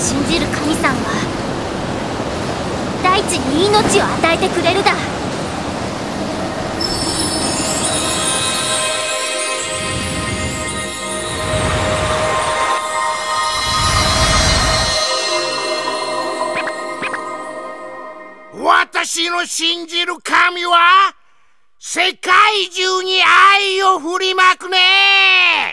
信じる神さんは大地に命を与えてくれるだ。 私の信じる神は世界中に愛を振りまくね。